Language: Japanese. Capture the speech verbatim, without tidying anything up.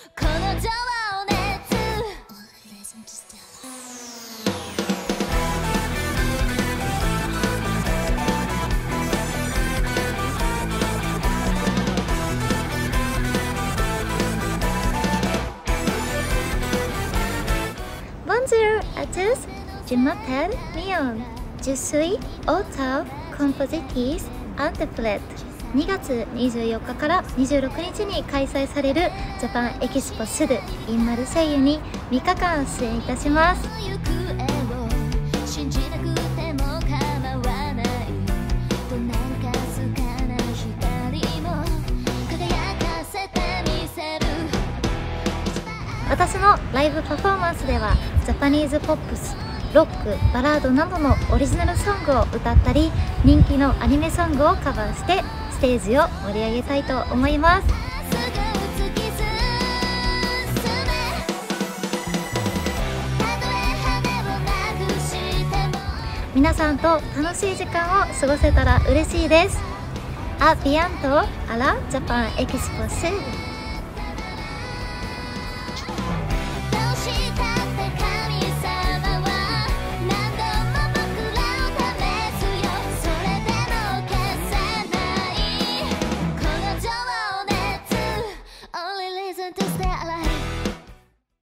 この情熱Bonjour à tous, je m'appelle Mion. Je suis auteur, compositrice, interprète. にがつにじゅうよっかからにじゅうろくにちに開催されるジャパンエキスポスド in マルセイユにみっかかん出演いたします。私のライブパフォーマンスではジャパニーズポップス、ロック、バラードなどのオリジナルソングを歌ったり、人気のアニメソングをカバーしてステージを盛り上げたいと思います。皆さんと楽しい時間を過ごせたら嬉しいです。A bientôt à la Japan Expo Sud。